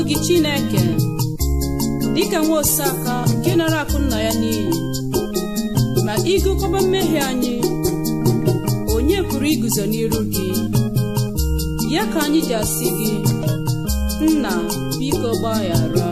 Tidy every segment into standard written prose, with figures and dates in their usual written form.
gị Chineke dịka nwa Osaka nke nara akụ nna ya n'iyi, ma ịgụkọba mmehie anyị, onye pụrụ iguzo n'iru gị? Ya ka anyị ji asị gị, Nna, biko gbaghara.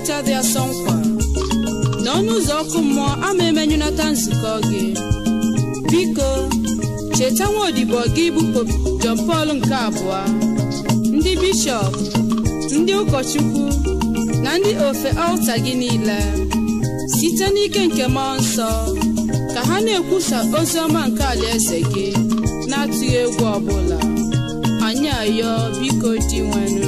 Peter dị asọ nkwa n'ọnụ ụzọ ọkụ mmụọ ama emenyụnata nzukọ gị. Biko cheta nwaodibo gị bụ Pope John Paul nke abụọ, ndị bishọp, ndị ụkọchukwu na ndị ofe alta gị niile site n'ike nke mmụọ nsọ ka ha na-ekwusa ozi ọma nke alaeze gị na-atụghị egwu ọbụla. Anyị ayọ biko dị nwenu.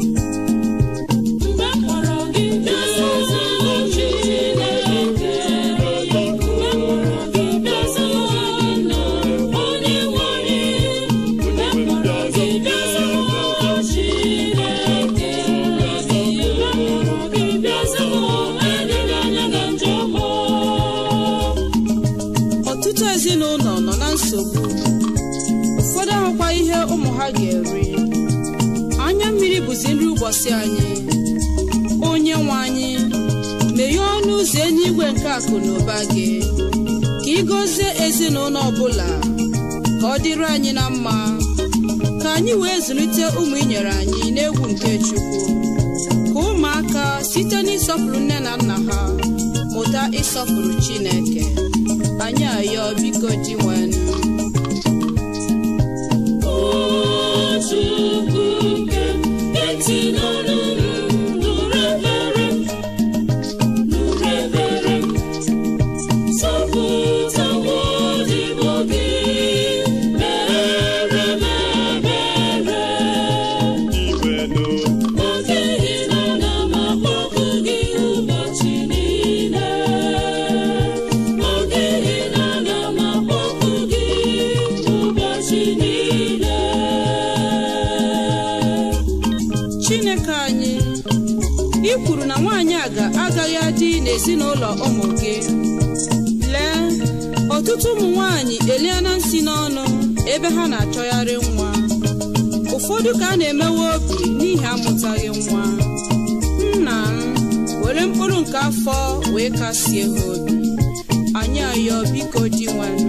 Ọtụtụ ezinụlọ nọ na nsogbu, ụfọdụ ahụkwa ihe ụmụ ha ga-eri. Anya mmiri bụzi nri ụbọchị anyị. Onye nwe anyị, meghee ọnụ ụzọ eluigwe nke akụ na ụba gị, ka ị gọzie ezinụlọ ọbụla, ka ọ dịrị anyị na mma, ka anyị wee zụlite ụmụ inyere anyị n'egwu nke Chukwu, ka ụmụaka site n'ịsọpụrụ nne na nna ha mụta ịsọpụrụ Chineke. Anyị ayọ biko dị nwenu. Chineke anyị, ị kwuru na nwaanyị agaghị adị n'ezinụlọ ụmụ gị. Lee, ọtụtụ ụmụ nwaanyị eliela nsị n'ọnụ ebe ha na-achọgharị nwa. Ụfọdụ ka a na-emewe obi n'ihi amụtaghị nwa. Nna m, were mkpụrụ nke afọ wee kasie ha obi. Anyị ayọ biko dị nwenu.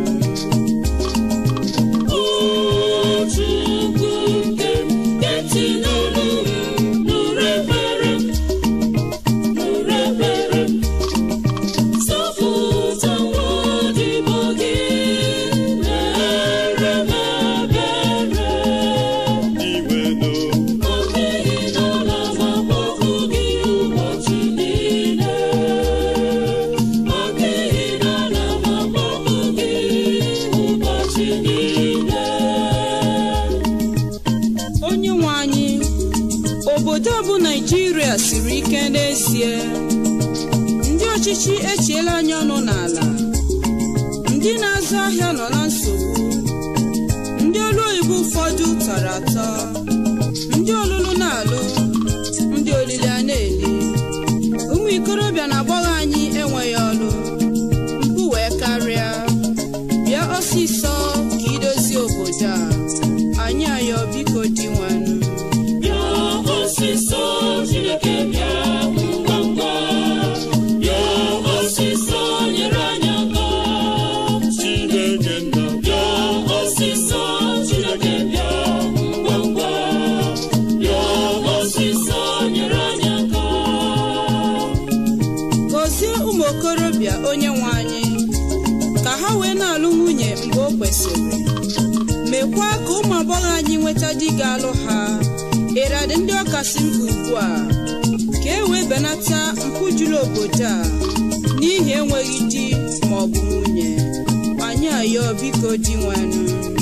Onye nwe anyị, obodo bụ Naịjirịa siri ike n'ezie. Ndị ọchịchị echiela anyị ọnụ n'ala, ndị na-azụ ahịa nọ na nsogbu, ndị ọrụ oyibo ụfọdụ tara atọ, ndị ọlụlụ na-alụ, ndị olili a na-eli. Ụmụ ikorobịa na agbọghọ anyị enweghị ọrụ, mpụ wee karịa. Bịa ọsịsọ ka idozie obodo a. Anyị ayọ biko dị nwenu. Bịa ọsịsọ, Chineke bịa ngwa ngwa. Bịa ọsịsọ, nyere anyị aka. Chineke nna, bịa ọsịsọ, Chineke bịa ngwa ngwa. Bịa ọsịsọ, nyere anyị aka. Gọzie ụmụ okorobịa onye nwe anyị, ka ha wee na-alụ nwunye mgbe o kwesịrị. Mekwa ka ụmụ agbọghọ anyị nweta di ga-alụ ha. Ịradị ndị ọkasị mba ugbu a, ka e wee benata mpụ juru obodo a n'ihi enweghị di ma ọ bụ nwunye. Anyị ayọ biko dị nwenu.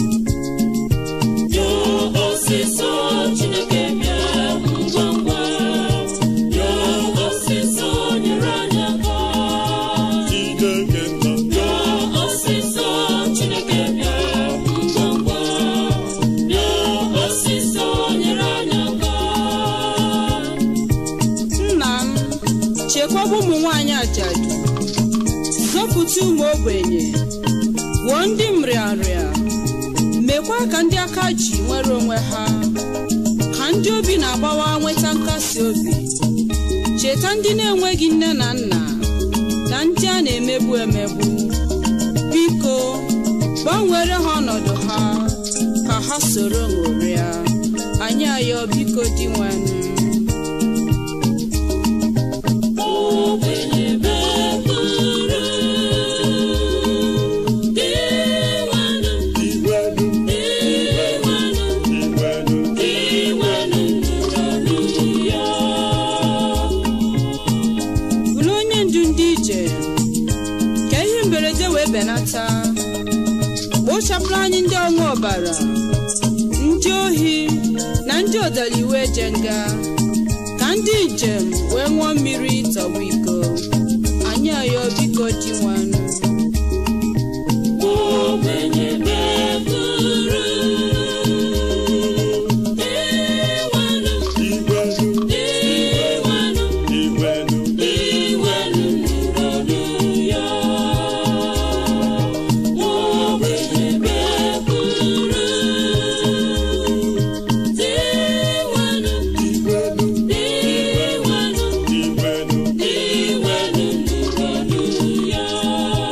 Bịa ọsịsọ, Chineke bịa ngwa ngwa. Bịa ọsịsọ, nyere anyị aka. Chineke nna, bịa ọsịsọ, Chineke bịa ngwa ngwa. Bịa ọsịsọ, nyere anyị aka. Nna m, chekwaba ụmụ nwaanyị ajadu, zọpụta ụmụ ogbenye, gwuo ndị mrịarịa, mekwa ka ndị aka ji nwere onwe ha, ka ndị obi na-agbawa nweta nkasi obi. Cheta ndị na-enweghị nne na nna na ndị a na-emegbu emegbu. Biko gbanwere ha ọnọdụ ha, ka ha soro ṅụrịa. Anyị ayọ biko dị nwenu. ndị odali wee jenga ka ndị njem wee ṅụọ mmiri tọgbọ iko anyị ayọ biko ji nwanụ Yeah.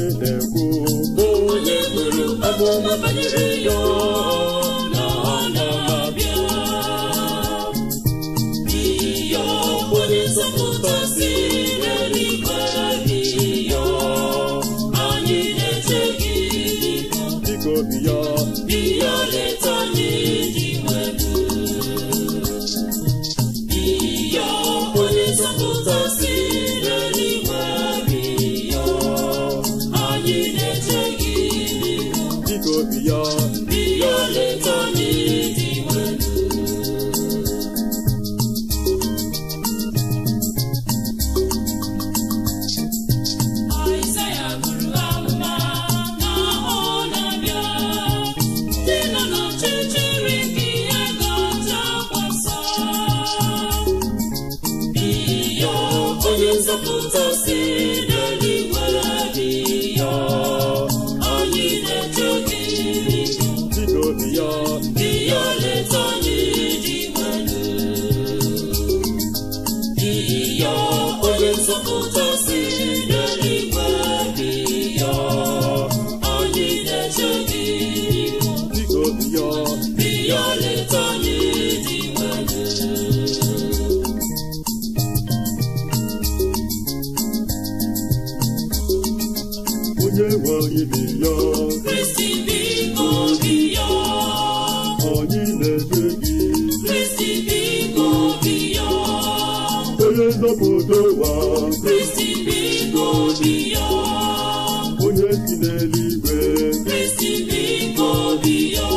na-ekwu onye bụrụ amụma banyere ya na ọ na-abịa iyo onye nzọpụta si n'eluigwe iyo anyị na-eche gị biko bịa leta anyị dị nwelu iyo onye nzọpụta si n'eluigwe iyo anyị na-eche gị biko bịa leta anyị dị nwelu nzọpụta si n'eluigwe iyo anyị na-eche gị biko bịa leta anyị dị nwelu iyo onye nzọpụta si n'eluigwe iyo anyị na-eche gị biko bịa leta anyị dị nwelu onye nwe anyị bi ya Kristi biko bịa anyị na-eche gị Kristi biko bịa onye nzọpụta ụwa Kristi biko bịa onye si n'eluigwe Kristi biko bịa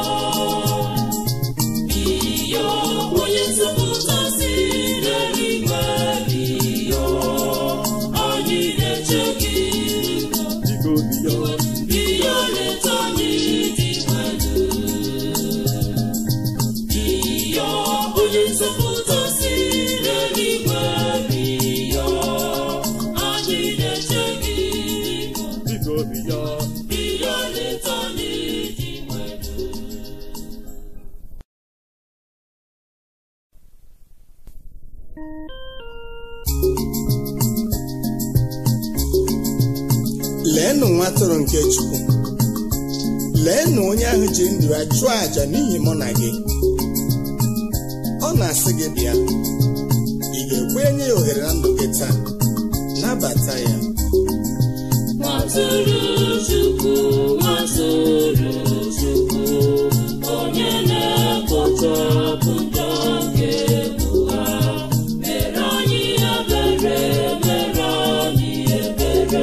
onye nzọpụta si n'eluigwe bịa anyị na-eche gị bịa leta anyị dị nwelu iyo onye nzọpụta si n'eluigwe bịa anyị na-eche gị biko bịa leta anyị dị nwelu leenụ nwa atụrụ nke Chukwu, leenụ onye ahụ ji ndụ ya chụọ àjà n'ihi mụ na gị. Ọ na-asị gị bịa, ị ga-ekwe nye ya ohere na ndụ gị taa, nabata ya. Nwatụrụ Chukwu, nwatụrụ Chukwu, onye na-ekpochapụ njọ nke ụwa, mere anyị ebere, mere anyị ebere.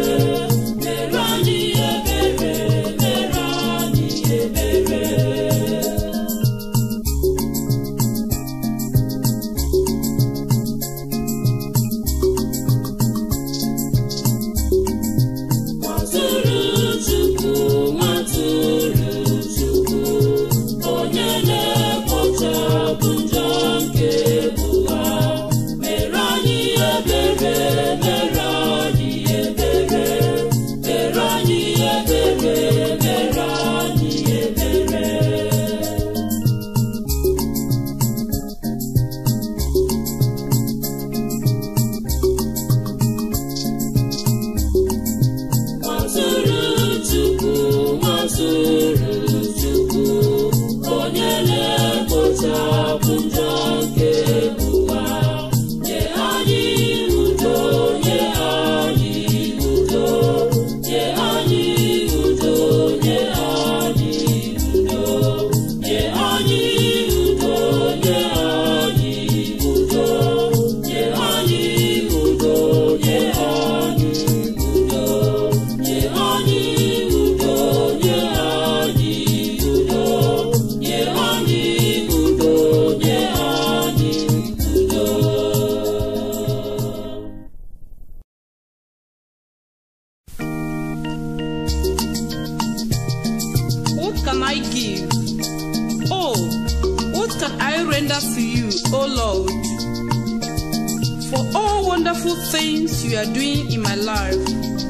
Things you are doing in my life.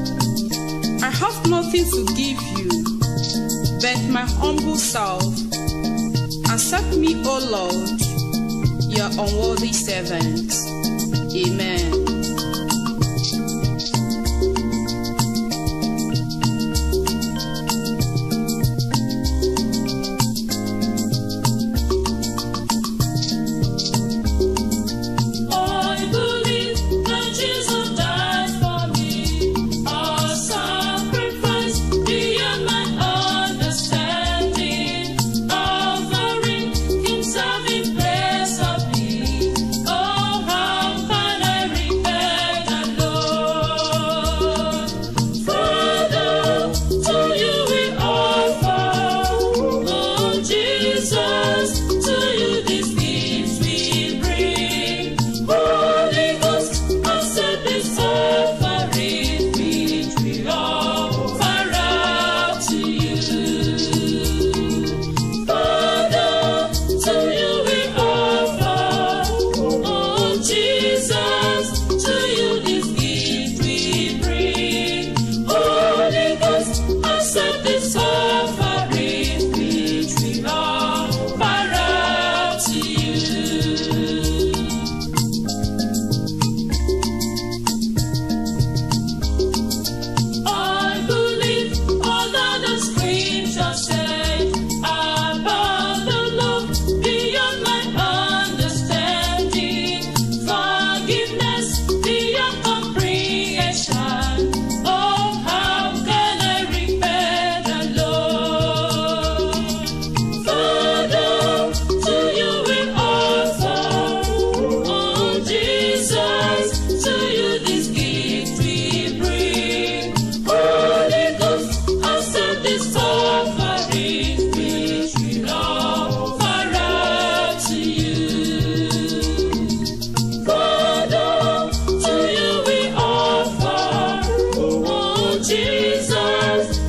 I have nothing to give you but my humble self. Accept me, O Lord, your unworthy servant. Amen.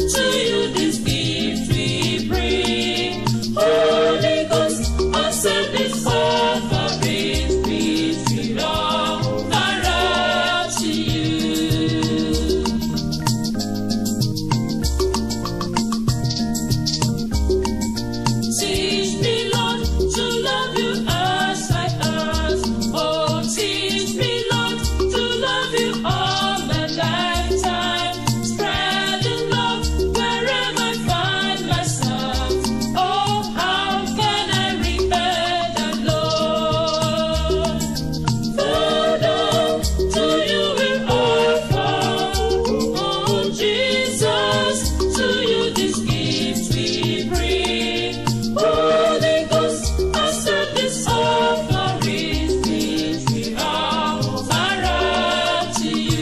to you this gift we bring. Holy Ghost, accept this offering, which we offer up to you. Teach me, Lord, to love you as I ask. Oh, teach me, Lord, to love you all my lifetime. Spreading love wherever I find myself. Oh, how can I repay that love? Father, to you we offer. Oh, Jesus, to you this gift we bring. Holy Ghost, accept this offering, which we offer up to you.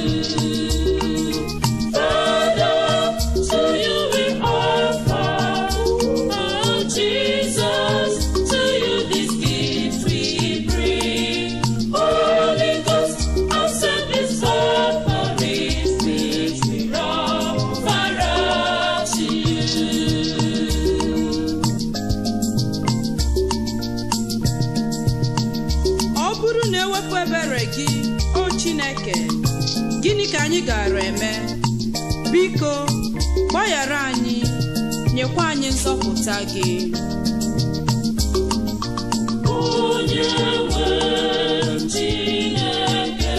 Father, to you we offer. Oh, Jesus, to you this gift we bring. Holy Ghost, accept this offering, which we offer up to you. ọ bụrụ na ewepụ ebere gị o Chineke, gịnị ka anyị gara eme? Biko gbaghara anyị, nyekwa anyị nzọpụta gị. Onye nwe Chineke,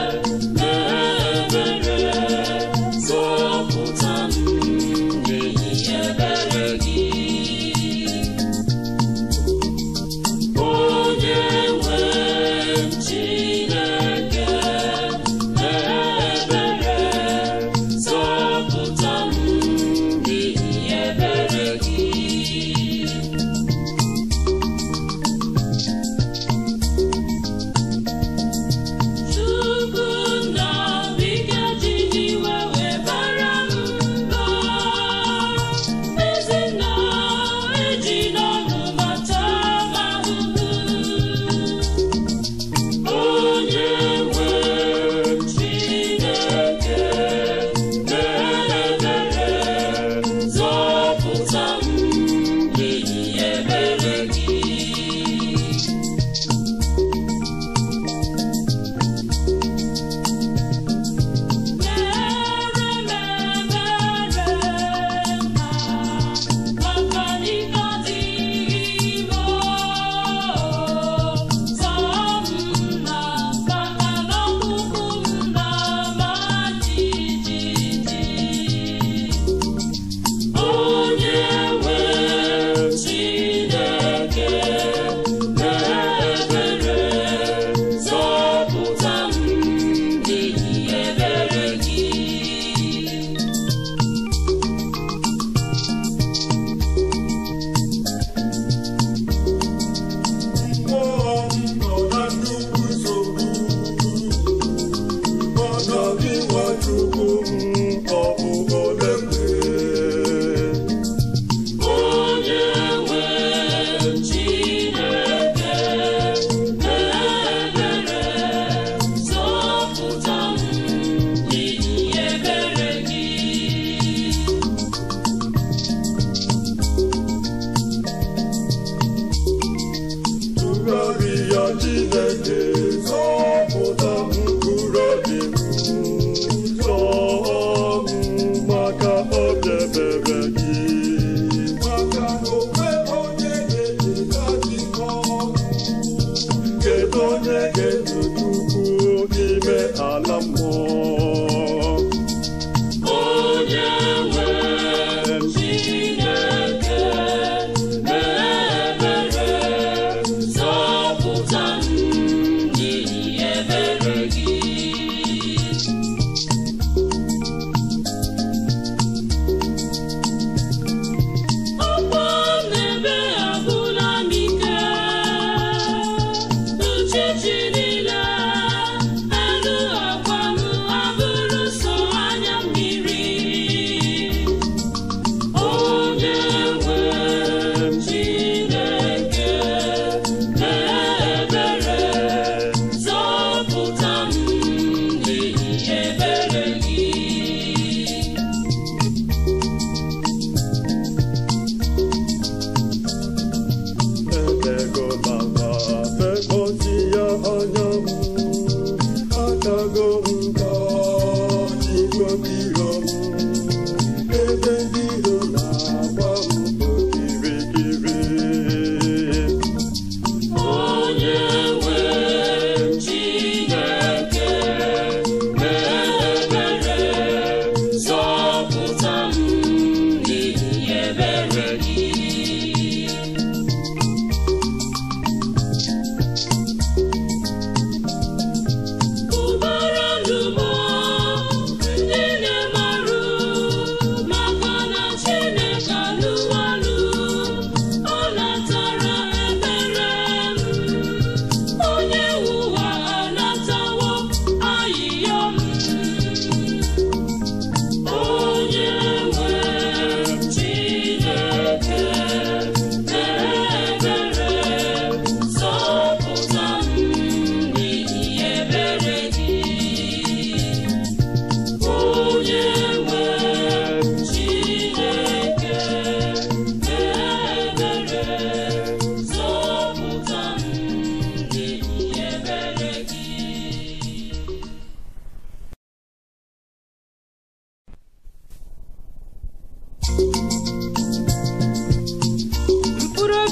ebere zọpụta m n'ihi ebere gị. Onye nwe Chineke, ebere zọpụta m n'ihi ebere gị.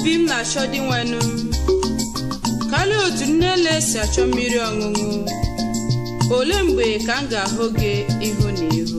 obi m na-achọ dị nwenu karịa otu nne ele si achọ mmiri ọṅụṅụ. Olee mgbe ka m ga-ahụ gị ihu na ihu?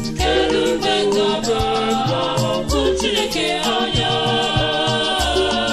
Chineke anya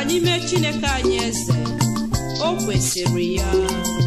anyị mee Chineke anyị eze, o kwesịrị ya.